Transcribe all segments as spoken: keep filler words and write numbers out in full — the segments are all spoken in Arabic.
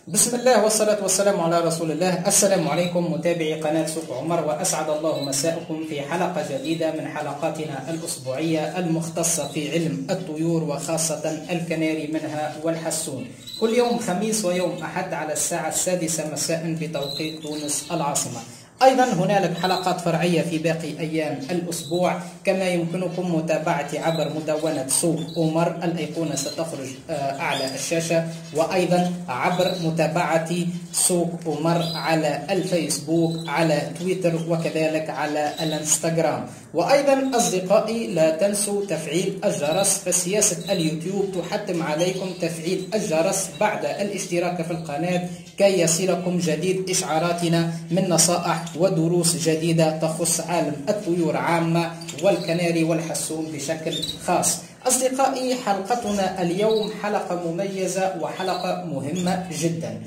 بسم الله والصلاة والسلام على رسول الله. السلام عليكم متابعي قناة سوق عمر، وأسعد الله مساءكم في حلقة جديدة من حلقاتنا الأسبوعية المختصة في علم الطيور وخاصة الكناري منها والحسون، كل يوم خميس ويوم أحد على الساعة السادسة مساء بتوقيت تونس العاصمة. أيضا هنالك حلقات فرعية في باقي أيام الأسبوع، كما يمكنكم متابعتي عبر مدونة سوق عمر، الأيقونة ستخرج أعلى الشاشة، وأيضا عبر متابعتي سوق عمر على الفيسبوك، على تويتر، وكذلك على الانستغرام. وأيضا أصدقائي لا تنسوا تفعيل الجرس، فسياسة اليوتيوب تحتم عليكم تفعيل الجرس بعد الاشتراك في القناة كي يصلكم جديد إشعاراتنا من نصائح ودروس جديدة تخص عالم الطيور عامة والكناري والحسون بشكل خاص. أصدقائي، حلقتنا اليوم حلقة مميزة وحلقة مهمة جدا.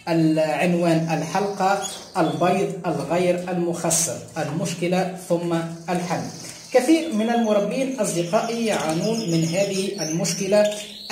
العنوان الحلقة: البيض الغير المخصب، المشكلة ثم الحل. كثير من المربين أصدقائي يعانون من هذه المشكلة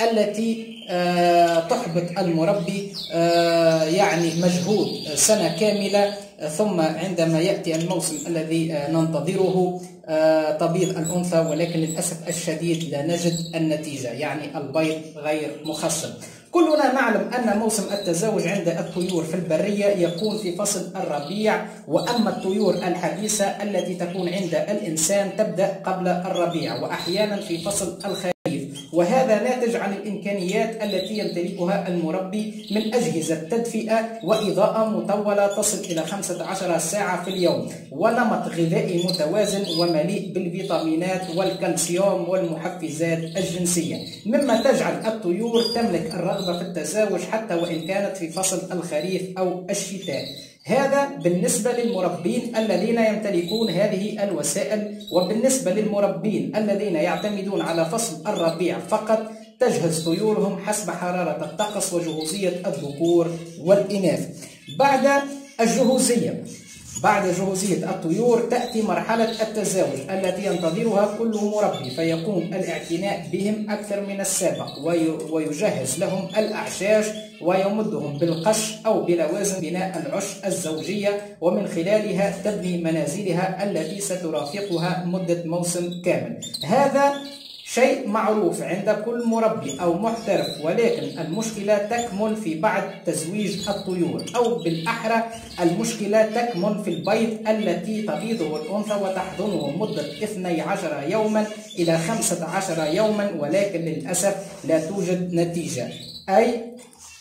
التي آه تحبط المربي، آه يعني مجهود سنة كاملة، ثم عندما يأتي الموسم الذي آه ننتظره آه تبيض الأنثى، ولكن للأسف الشديد لا نجد النتيجة، يعني البيض غير مخصب. كلنا نعلم أن موسم التزاوج عند الطيور في البرية يكون في فصل الربيع، وأما الطيور الحديثة التي تكون عند الإنسان تبدأ قبل الربيع وأحيانا في فصل الخريف، وهذا ناتج عن الإمكانيات التي يمتلكها المربي من أجهزة تدفئة وإضاءة مطولة تصل إلى خمسة عشر ساعة في اليوم، ونمط غذائي متوازن ومليء بالفيتامينات والكالسيوم والمحفزات الجنسية، مما تجعل الطيور تملك الرغبة في التزاوج حتى وإن كانت في فصل الخريف أو الشتاء. هذا بالنسبة للمربين الذين يمتلكون هذه الوسائل، وبالنسبة للمربين الذين يعتمدون على فصل الربيع فقط تجهز طيورهم حسب حرارة الطقس وجهوزية الذكور والإناث. بعد الجهوزية بعد جهوزية الطيور تأتي مرحلة التزاوج التي ينتظرها كل مربي، فيقوم الاعتناء بهم أكثر من السابق ويجهز لهم الأعشاش ويمدهم بالقش أو بلوازم بناء العش الزوجية، ومن خلالها تبني منازلها التي سترافقها مدة موسم كامل. هذا شيء معروف عند كل مربي أو محترف، ولكن المشكلة تكمن في بعد تزويج الطيور، أو بالأحرى المشكلة تكمن في البيض التي تبيضه الأنثى وتحضنه مدة اثني عشر يوما إلى خمسة عشر يوما، ولكن للأسف لا توجد نتيجة، أي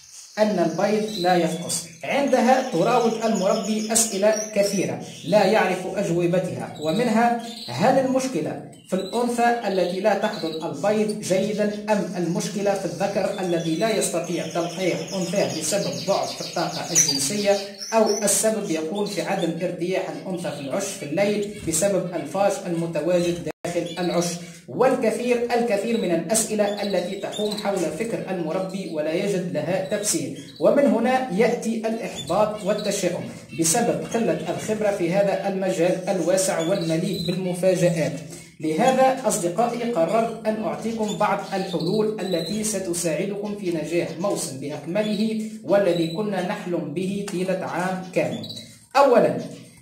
أن البيض لا يفقس. عندها تراود المربي أسئلة كثيرة لا يعرف أجوبتها، ومنها: هل المشكلة في الأنثى التي لا تحضن البيض جيدا، أم المشكلة في الذكر الذي لا يستطيع تلقيح أنثاه بسبب ضعف في الطاقة الجنسية، أو السبب يكون في عدم ارتياح الأنثى في العش في الليل بسبب الفاش المتواجد داخل العش؟ والكثير الكثير من الأسئلة التي تحوم حول فكر المربي ولا يجد لها تفسير، ومن هنا يأتي الإحباط والتشاؤم بسبب قلة الخبرة في هذا المجال الواسع والمليء بالمفاجآت. لهذا أصدقائي قررت أن أعطيكم بعض الحلول التي ستساعدكم في نجاح موسم بأكمله والذي كنا نحلم به طيلة عام كامل. أولا،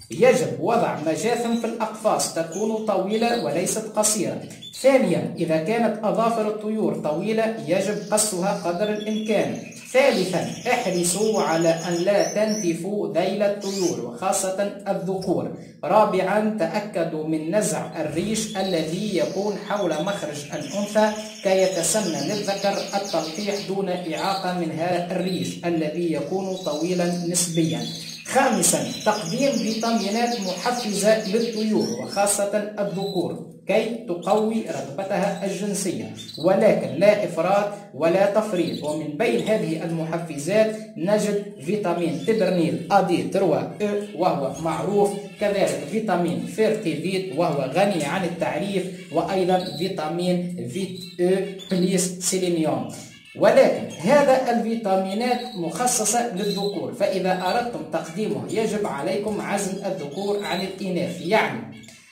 يجب وضع مجاثم في الأقفاص تكون طويلة وليست قصيرة. ثانيا، إذا كانت أظافر الطيور طويلة يجب قصها قدر الإمكان. ثالثا، احرصوا على أن لا تنتفوا ذيل الطيور وخاصة الذكور. رابعا، تأكدوا من نزع الريش الذي يكون حول مخرج الأنثى كي يتسنى للذكر التلقيح دون إعاقة من هذا الريش الذي يكون طويلا نسبيا. خامسا، تقديم فيتامينات محفزة للطيور وخاصة الذكور كي تقوي رغبتها الجنسية، ولكن لا إفراط ولا تفريط. ومن بين هذه المحفزات نجد فيتامين تبرنيل أدي تروا أو وهو معروف، كذلك فيتامين فيرتيفيت وهو غني عن التعريف، وأيضا فيتامين فيت أو بليس سيلينيوم. ولكن هذا الفيتامينات مخصصة للذكور، فإذا أردتم تقديمه يجب عليكم عزل الذكور عن الإناث. يعني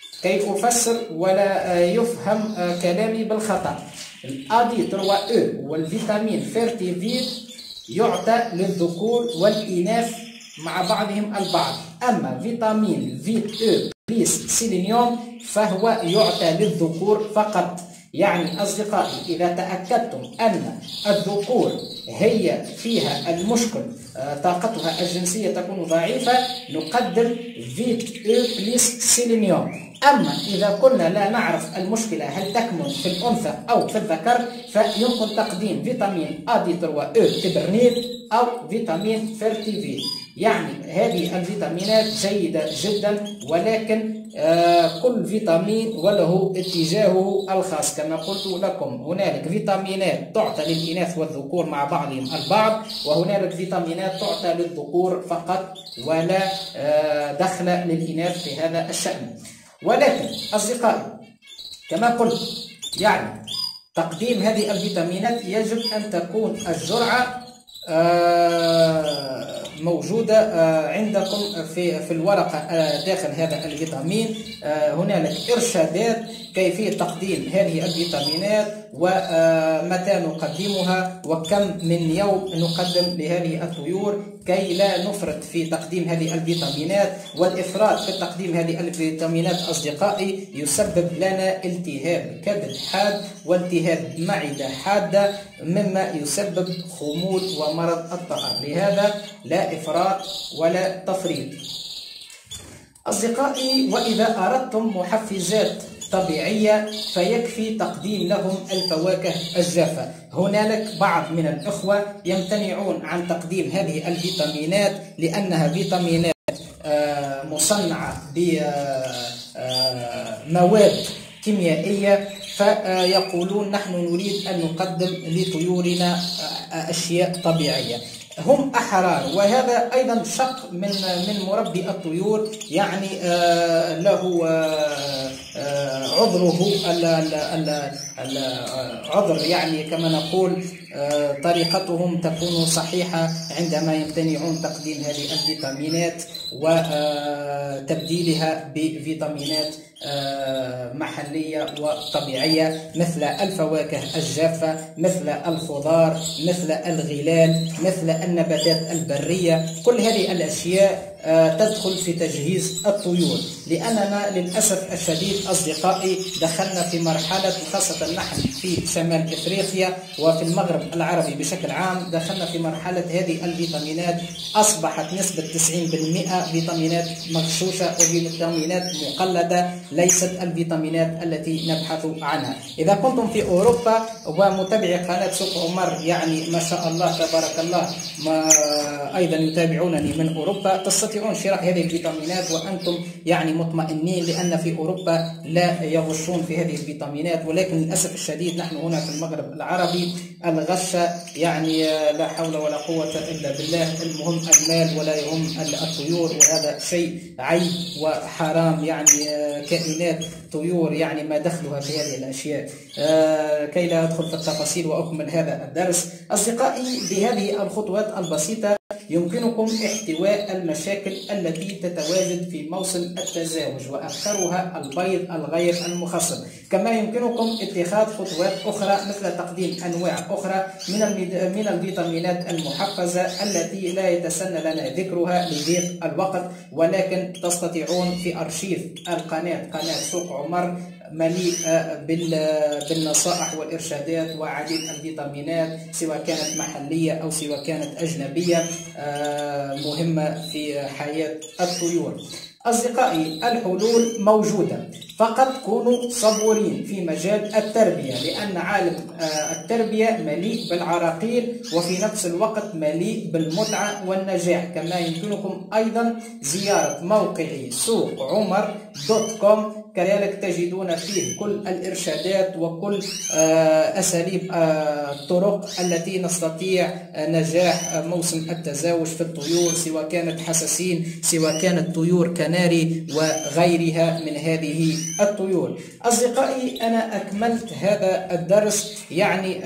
كي أفسر ولا يفهم كلامي بالخطأ، الأدي تروا أو والفيتامين فيرتيفيت يعطى للذكور والإناث مع بعضهم البعض. أما فيتامين في او بلس سيلينيوم فهو يعطى للذكور فقط. يعني أصدقائي، إذا تأكدتم أن الذكور هي فيها المشكل، طاقتها الجنسية تكون ضعيفة، نقدم فيت او بلس سيلينيوم. أما إذا كنا لا نعرف المشكلة هل تكمن في الأنثى أو في الذكر، فيمكن تقديم فيتامين أ دي ثلاثة او تبرنيل أو فيتامين فيرتيفيل. يعني هذه الفيتامينات جيدة جدا، ولكن آه كل فيتامين وله اتجاهه الخاص. كما قلت لكم، هنالك فيتامينات تعطى للإناث والذكور مع بعضهم البعض، وهنالك فيتامينات تعطى للذكور فقط ولا آه دخل للإناث في هذا الشأن. ولكن أصدقائي، كما قلت، يعني تقديم هذه الفيتامينات يجب أن تكون الجرعة آه موجودة عندكم في في الورقة داخل هذا الفيتامين. هنالك إرشادات كيفية تقديم هذه الفيتامينات ومتى نقدمها وكم من يوم نقدم لهذه الطيور، كي لا نفرط في تقديم هذه الفيتامينات. والإفراط في تقديم هذه الفيتامينات أصدقائي يسبب لنا التهاب كبد حاد والتهاب معدة حادة، مما يسبب خمول ومرض الطعام. لهذا لا إفراط ولا تفريط. أصدقائي، وإذا أردتم محفزات طبيعية فيكفي تقديم لهم الفواكه الجافة. هنالك بعض من الأخوة يمتنعون عن تقديم هذه الفيتامينات لأنها فيتامينات مصنعة بمواد كيميائية، فيقولون نحن نريد أن نقدم لطيورنا أشياء طبيعية. هم أحرار، وهذا أيضا شق من من مربي الطيور، يعني آه له آه آه عذره العذر، يعني كما نقول آه طريقتهم تكون صحيحة عندما يمتنعون تقديم هذه الفيتامينات وتبديلها بفيتامينات محلية وطبيعية مثل الفواكه الجافة، مثل الخضار، مثل الغلال، مثل النباتات البرية. كل هذه الأشياء تدخل في تجهيز الطيور، لأننا للأسف الشديد أصدقائي دخلنا في مرحلة، خاصة نحن في شمال إفريقيا وفي المغرب العربي بشكل عام، دخلنا في مرحلة هذه الفيتامينات أصبحت نسبة تسعين بالمئة فيتامينات مغشوشة وفيتامينات مقلدة، ليست الفيتامينات التي نبحث عنها. إذا كنتم في أوروبا ومتابعي قناة سوق عمر، يعني ما شاء الله تبارك الله، ما أيضا يتابعونني من أوروبا، تستطيعون شراء هذه الفيتامينات وأنتم يعني مطمئنين، لأن في أوروبا لا يغشون في هذه الفيتامينات. ولكن للأسف الشديد نحن هنا في المغرب العربي الغش يعني لا حول ولا قوة إلا بالله. المهم المال ولا يهم الطيور، وهذا شيء عيب وحرام. يعني كائنات طيور يعني ما دخلها في هذه الأشياء. كي لا أدخل في التفاصيل وأكمل هذا الدرس أصدقائي، بهذه الخطوات البسيطة يمكنكم احتواء المشاكل التي تتواجد في موسم التزاوج، وأكثرها البيض الغير المخصب. كما يمكنكم اتخاذ خطوات أخرى مثل تقديم أنواع أخرى من من الفيتامينات المحفزة التي لا يتسنى لنا ذكرها لضيق الوقت، ولكن تستطيعون في أرشيف القناة، قناة سوق عمر، مليئة بالنصائح والإرشادات وعديد الفيتامينات، سواء كانت محلية أو سواء كانت أجنبية، مهمة في حياة الطيور. أصدقائي، الحلول موجودة، فقط كونوا صبورين في مجال التربية، لأن عالم التربية مليء بالعراقيل وفي نفس الوقت مليء بالمتعة والنجاح. كما يمكنكم أيضا زيارة موقعي سوق عمر دوت كوم، كذلك تجدون فيه كل الإرشادات وكل أساليب الطرق التي نستطيع نجاح موسم التزاوج في الطيور، سواء كانت حساسين، سواء كانت طيور كناري وغيرها من هذه الطيور. أصدقائي، أنا أكملت هذا الدرس، يعني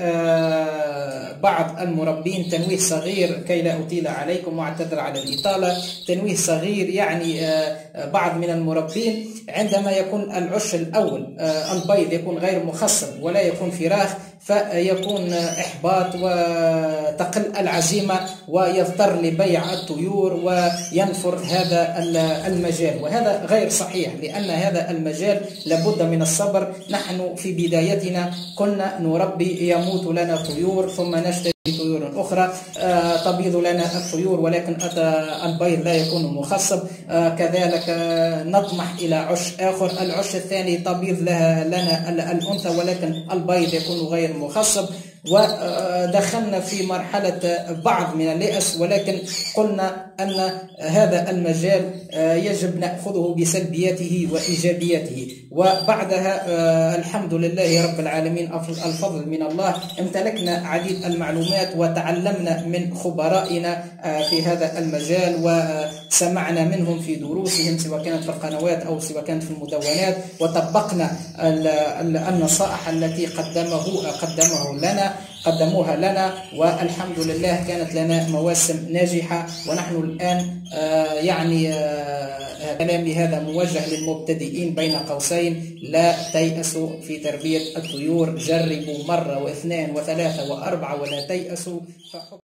بعض المربين، تنويه صغير كي لا أطيل عليكم واعتذر على الإطالة، تنويه صغير، يعني بعض من المربين عندما يكون العش الأول البيض يكون غير مخصب ولا يكون فراخ، فيكون إحباط وتقل العزيمة ويضطر لبيع الطيور وينفر هذا المجال، وهذا غير صحيح، لأن هذا المجال لابد من الصبر. نحن في بدايتنا كنا نربي، يموت لنا طيور ثم نشتري طيور أخرى تبيض لنا الطيور، ولكن البيض لا يكون مخصب. كذلك نطمح إلى عش آخر، العش الثاني تبيض لها لنا الأنثى ولكن البيض يكون غير مخصب. ودخلنا في مرحلة بعض من اليأس، ولكن قلنا أن هذا المجال يجب نأخذه بسلبياته وإيجابياته. وبعدها الحمد لله رب العالمين، الفضل من الله، امتلكنا عديد المعلومات وتعلمنا من خبرائنا في هذا المجال وسمعنا منهم في دروسهم سواء كانت في القنوات أو سواء كانت في المدونات، وطبقنا النصائح التي قدمه قدمه لنا قدموها لنا، والحمد لله كانت لنا مواسم ناجحة. ونحن الآن آه يعني آه كلامي هذا موجه للمبتدئين بين قوسين: لا تيأسوا في تربية الطيور، جربوا مرة واثنين وثلاثة وأربعة ولا تيأسوا.